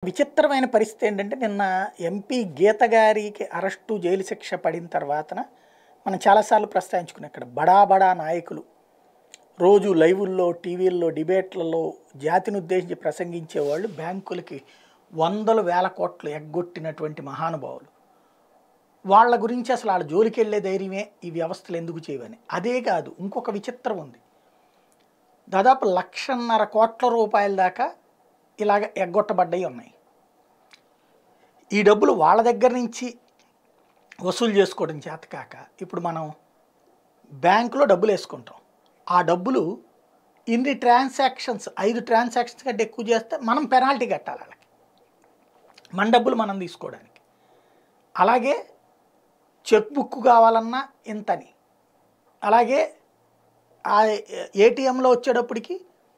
విచిత్రమైన పరిస్థితి ఏంటంటే నిన్న ఎంపీ గీత గారికి అరెస్టు జైలు శిక్ష పడిన తర్వాతన మనం చాలాసార్లు ప్రస్తావించుకున్నాం. ఇక్కడ బడా బడా నాయకులు రోజు లైవుల్లో టీవీల్లో డిబేట్లలో జాతిని ఉద్దేశించి ప్రసంగించేవాళ్ళు బ్యాంకులకి వందల వేల కోట్లు ఎగ్గొట్టినటువంటి మహానుభావులు. వాళ్ళ గురించి అసలు వాళ్ళ జోలికి వెళ్ళే ధైర్యమే ఈ వ్యవస్థలు ఎందుకు చేయవని. అదే కాదు, ఇంకొక విచిత్రం ఉంది. దాదాపు 1,50,000 కోట్ల రూపాయల దాకా ఇలాగ ఎగ్గొట్టబడ్డవి ఉన్నాయి. ఈ డబ్బులు వాళ్ళ దగ్గర నుంచి వసూలు చేసుకోవడం చేతకాక ఇప్పుడు మనం బ్యాంకులో డబ్బులు వేసుకుంటాం. ఆ డబ్బులు ఇన్ని ట్రాన్సాక్షన్స్ 5 ట్రాన్సాక్షన్స్ కంటే ఎక్కువ చేస్తే మనం పెనాల్టీ కట్టాలి వాళ్ళకి, మన డబ్బులు మనం తీసుకోవడానికి. అలాగే చెక్ బుక్ కావాలన్నా ఇంతని, అలాగే ఆ ఏటీఎంలో వచ్చేటప్పటికి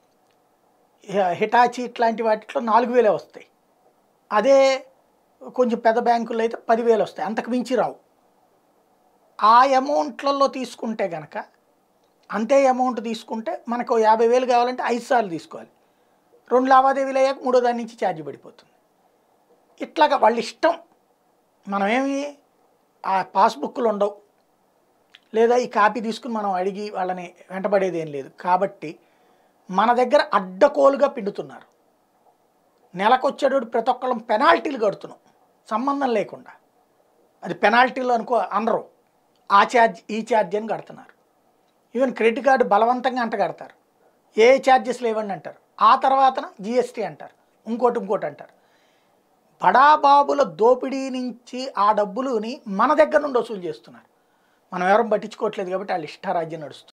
హిటాచి ఇట్లాంటి వాటిలో 4,000 వస్తాయి. అదే కొంచెం పెద్ద బ్యాంకుల్లో అయితే 10,000 వస్తాయి, అంతకు మించి రావు. ఆ అమౌంట్లలో తీసుకుంటే కనుక అంతే అమౌంట్ తీసుకుంటే మనకు 50,000 కావాలంటే 5 సార్లు తీసుకోవాలి. 2 లావాదేవీలు అయ్యాక 3వ దాని నుంచి ఛార్జ్ పడిపోతుంది. ఇట్లాగా వాళ్ళ ఇష్టం. మనమేమి ఆ పాస్బుక్లు ఉండవు, లేదా ఈ కాపీ తీసుకుని మనం అడిగి వాళ్ళని వెంటబడేది ఏం లేదు. కాబట్టి మన దగ్గర అడ్డకోలుగా పిండుతున్నారు. నెలకొచ్చేటప్పుడు ప్రతి ఒక్కళ్ళం పెనాల్టీలు కడుతున్నాం సంబంధం లేకుండా. అది పెనాల్టీలు అనుకో అనరు, ఆ ఛార్జ్ ఈ ఛార్జ్ అని కడుతున్నారు. ఈవెన్ క్రెడిట్ కార్డు బలవంతంగా అంట కడతారు, ఏ ఛార్జెస్ లేవండి అంటారు. ఆ తర్వాతన జిఎస్టీ అంటారు, ఇంకోటి అంటారు. బడాబాబుల దోపిడీ నుంచి ఆ డబ్బులుని మన దగ్గర నుండి వసూలు చేస్తున్నారు. మనం ఎవరం పట్టించుకోవట్లేదు కాబట్టి వాళ్ళు ఇష్టారాజ్యం నడుస్తుంది.